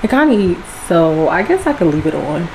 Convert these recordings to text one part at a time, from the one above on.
It kind of eats, so I guess I could leave it on.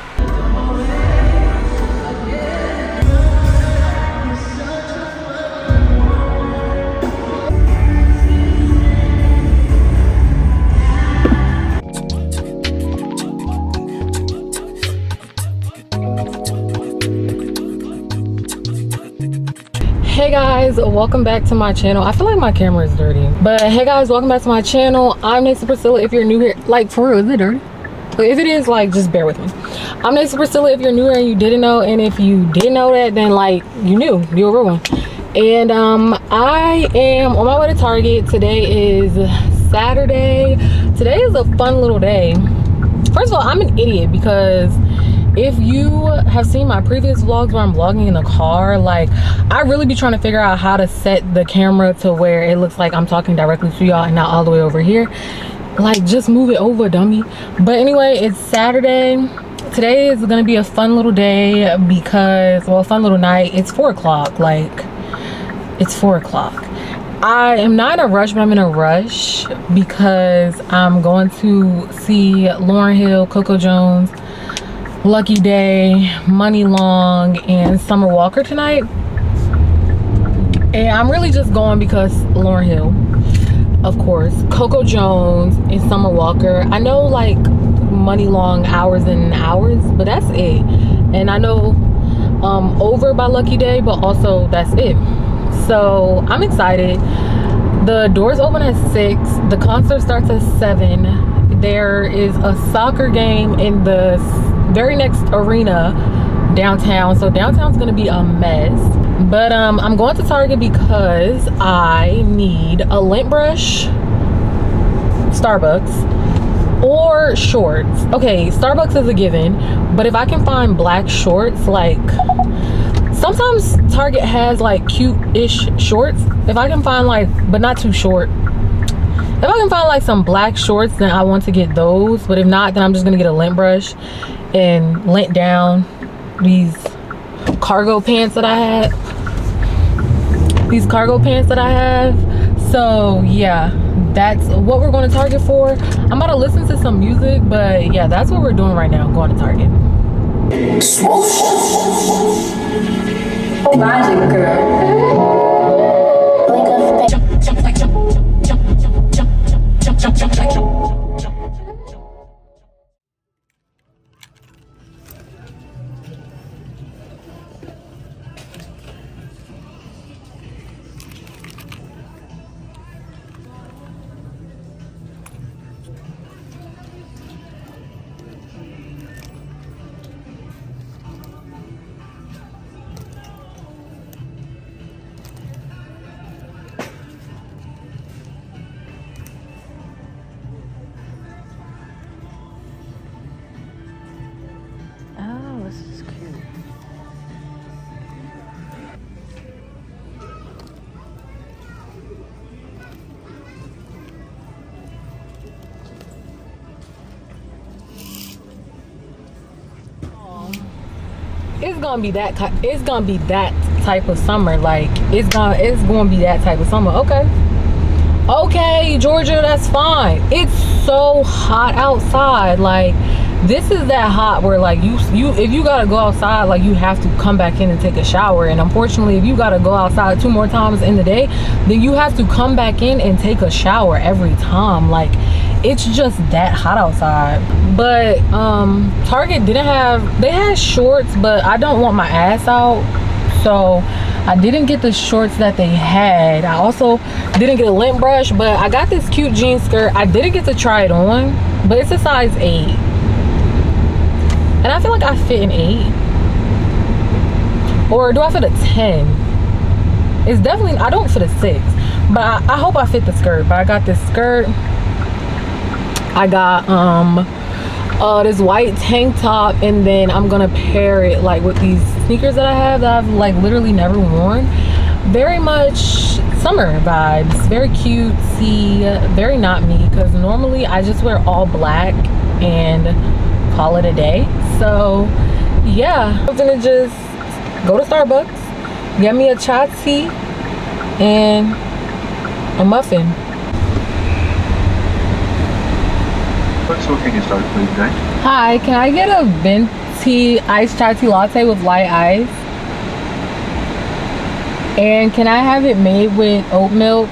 Hey guys, welcome back to my channel. I feel like my camera is dirty, but hey guys, welcome back to my channel. I'm Naysa Priscilla. If you're new here, like for real, is it dirty? But if it is, like, just bear with me. I'm Naysa Priscilla. If you're new here and you didn't know, and if you didn't know that, then like you knew, you're a real one. And I am on my way to Target. Today is Saturday. Today is a fun little day. First of all, I'm an idiot because if you have seen my previous vlogs where I'm vlogging in the car, like, I really be trying to figure out how to set the camera to where it looks like I'm talking directly to y'all and not all the way over here. Like, just move it over, dummy. But anyway, it's Saturday. Today is gonna be a fun little day because, well, fun little night. It's 4 o'clock. Like, it's 4 o'clock. I am not in a rush, but I'm in a rush because I'm going to see Lauryn Hill, Coco Jones, Lucky Daye, Muni Long, and Summer Walker tonight. And I'm really just going because Lauryn Hill, of course, Coco Jones, and Summer Walker. I know, like, Muni Long hours and hours, but that's it. And I know Over by Lucky Daye, but also that's it. So I'm excited. The doors open at 6. The concert starts at 7. There is a soccer game in the very next arena downtown, so downtown's gonna be a mess. But I'm going to Target because I need a lint brush, Starbucks, or shorts. Okay, Starbucks is a given, but if I can find black shorts, like, sometimes Target has like cute-ish shorts. If I can find, like, but not too short, if I can find like some black shorts, then I want to get those. But if not, then I'm just gonna get a lint brush and lint down these cargo pants that I had. So yeah, that's what we're going to Target for. I'm about to listen to some music, but yeah, that's what we're doing right now, going to Target. Magic girl. It's gonna be that type of summer. Like, it's gonna be that type of summer. Okay, Georgia, that's fine. It's so hot outside. Like, this is that hot where, like, if you gotta go outside, like, you have to come back in and take a shower. And unfortunately, if you gotta go outside 2 more times in the day, then you have to come back in and take a shower every time. Like, it's just that hot outside. But Target they had shorts, but I don't want my ass out, so I didn't get the shorts that they had. I also didn't get a lint brush, but I got this cute jean skirt. I didn't get to try it on, but it's a size 8, and I feel like I fit an 8, or do I fit a 10? It's definitely, I don't fit a 6, but I hope I fit the skirt. But I got this skirt. I got this white tank top, and then I'm gonna pair it like with these sneakers that I have that I've like literally never worn. Very much summer vibes, very cutesy, very not me, because normally I just wear all black and call it a day. So yeah, I'm gonna just go to Starbucks, get me a chai tea and a muffin. So what can you start with today? Hi, can I get a venti iced chai tea latte with light ice? And can I have it made with oat milk?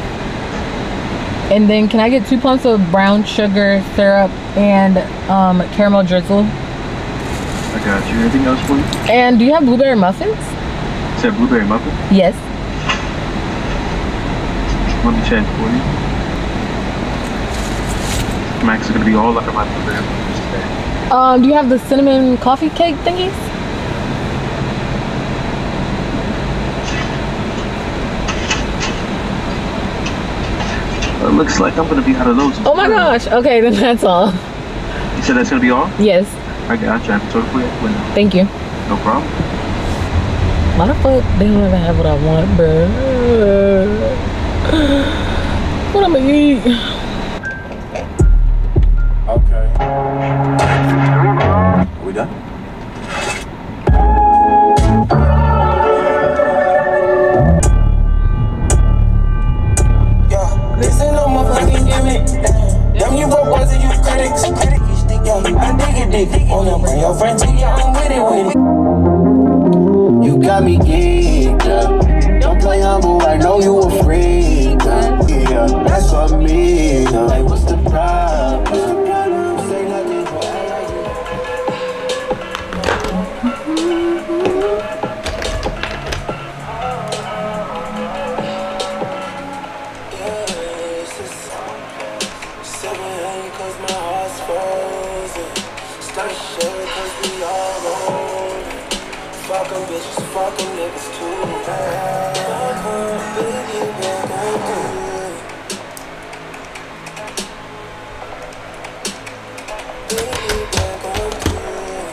And then can I get 2 pumps of brown sugar syrup and caramel drizzle? I got you. Anything else for you? And do you have blueberry muffins? Is that blueberry muffin? Yes. Let me check for you. I'm actually going to be all out of my blueberry muffins today. Do you have the cinnamon coffee cake thingies? It looks like I'm going to be out of those. Oh my gosh. Okay, then that's all. You said that's going to be all? Yes. I got you. I have to talk for you. Thank you. No problem. Why the fuck they don't even have what I want, bruh? What I'm gonna eat? Okay. Are we done? Yeah, this ain't no motherfucking gimmick. Damn, you broke boys and you critics. You stick your I dig it. Wanna bring your friend to you, I'm with it. You got me geeked up. Don't play humble, I know you a freak. Yeah, that's what I mean. Like, what's the problem? Say nothing, but I like it. Yeah, it's a song. 700 cause my heart's frozen. Start sharing cause we all on. Fuck 'em bitches, fuck 'em niggas too. Baby, back on good. Baby, back on good.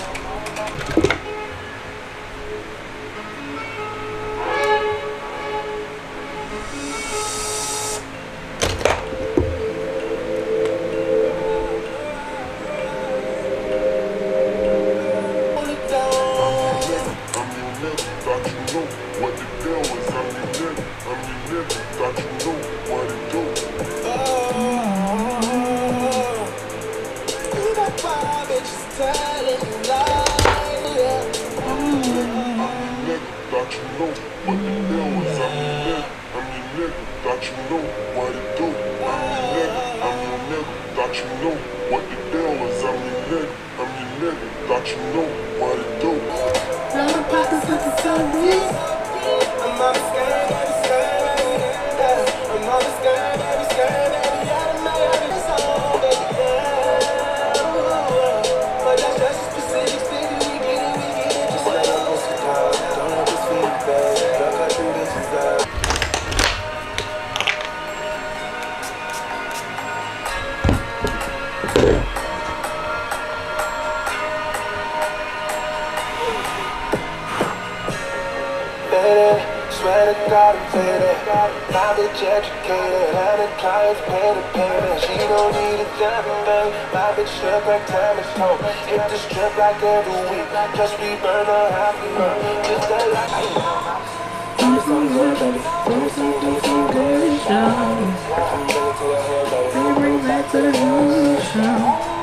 Swear to God I'm faded. My bitch educated and the clients pay the payment. She don't need a damn thing. My bitch look like time is home. Hit the strip like every week. Just we burn her half a month. Just that like give me some good, baby. Give me some good show. I'm bringing to your head, baby. Bring it back to the new show.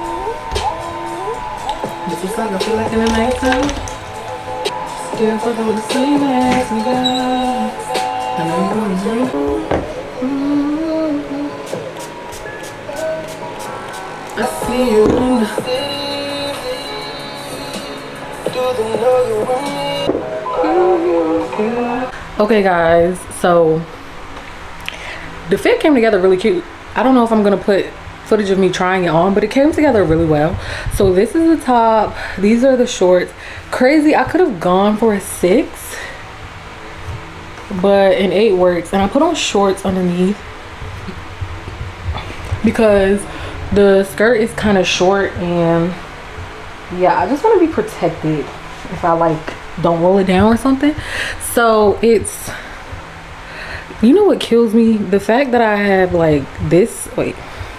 This is like I feel like in the nighttime. Still fucking with the same ass nigga. I know you want to drink. I see you in the city. Okay guys, so the fit came together really cute. I don't know if I'm gonna put footage of me trying it on, but it came together really well. So this is the top, these are the shorts. Crazy, I could have gone for a 6, but an 8 works. And I put on shorts underneath because the skirt is kind of short, and yeah, I just want to be protected if I like don't roll it down or something. So it's, you know what kills me? The fact that I have like this, wait,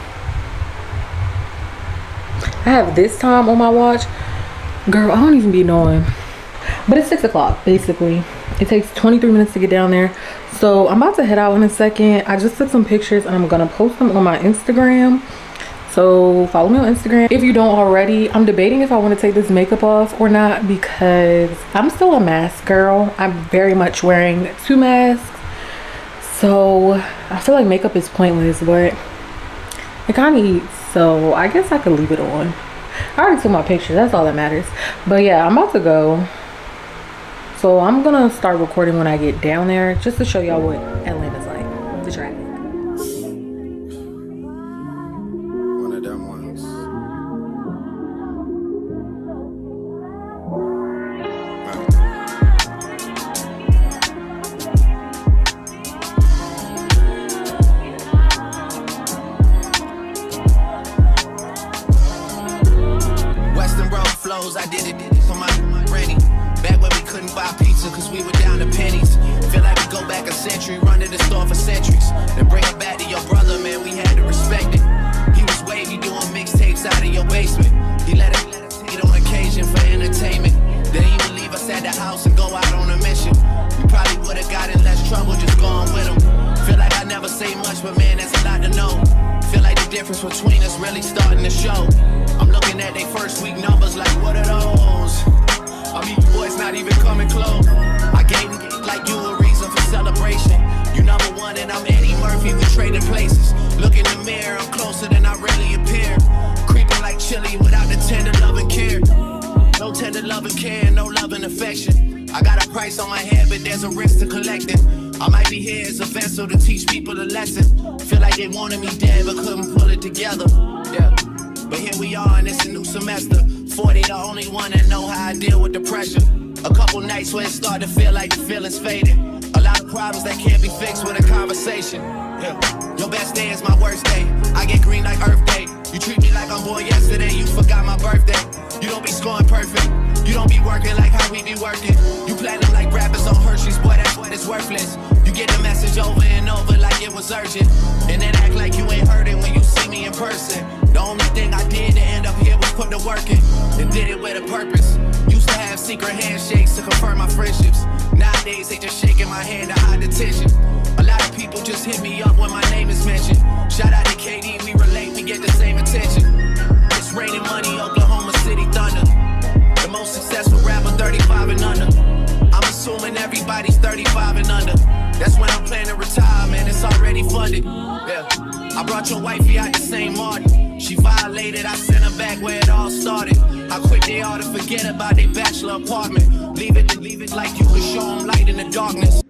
I have this time on my watch. Girl, I don't even be knowing. But it's 6 o'clock basically. It takes 23 minutes to get down there. So I'm about to head out in a second. I just took some pictures and I'm gonna post them on my Instagram. So follow me on Instagram if you don't already. I'm debating if I want to take this makeup off or not because I'm still a mask girl. I'm very much wearing 2 masks. So I feel like makeup is pointless, but it kind of eats. So I guess I could leave it on. I already took my picture. That's all that matters. But yeah, I'm about to go. So I'm gonna start recording when I get down there just to show y'all what Atlanta's like, the traffic. One of them ones. Western Road flows, I did it for my granny. Back when we couldn't buy pizza cause we were down to pennies. Feel like we go back a century, run to the store for centuries. Then bring it back to your brother, man, we had to respect it. He was wavy doing mixtapes out of your basement. He let it hit on occasion for entertainment. Then he would leave us at the house and go out on a mission. We probably would've got in less trouble just going with him. Feel like I never say much, but man, there's a lot to know. Feel like the difference between us really starting to show. I'm looking at they first week numbers like, what are those? I mean, you boys not even coming close. I gave like you a reason for celebration. You #1 and I'm Eddie Murphy, we traded places. Look in the mirror, I'm closer than I really appear. Creeping like chili without the tender love and care. No tender love and care, no love and affection. I got a price on my head, but there's a risk to collect it. I might be here as a vessel to teach people a lesson. Feel like they wanted me dead, but couldn't pull it together. Yeah. But here we are and it's a new semester. 40 the only one that know how I deal with the pressure. A couple nights where it start to feel like the feeling's faded. A lot of problems that can't be fixed with a conversation. Yeah. Your best day is my worst day. I get green like Earth Day. You treat me like I'm born yesterday. You forgot my birthday. You don't be scoring perfect. You don't be working like how we be working. You platinum like rappers on Hershey's. Boy, that's what it's worthless. You get the message over and over like it was urgent. And then act like you ain't heard it when you see me in person. The only thing I did to end up here was put the work in. And did it with a purpose. Used to have secret handshakes to confirm my friendships. Nowadays they just shaking my hand to hide the tension. A lot of people just hit me up when my name is mentioned. Shout out to KD, we relate, we get the same attention. It's raining money, Oklahoma City Thunder. The most successful rapper 35 and under. I'm assuming everybody's 35 and under. That's when I'm planning to retire, man, it's already funded. Yeah. I brought your wifey out the St. Martin. She violated, I sent her back where it all started. How quick they ought to forget about their bachelor apartment. Leave it like you could show them light in the darkness.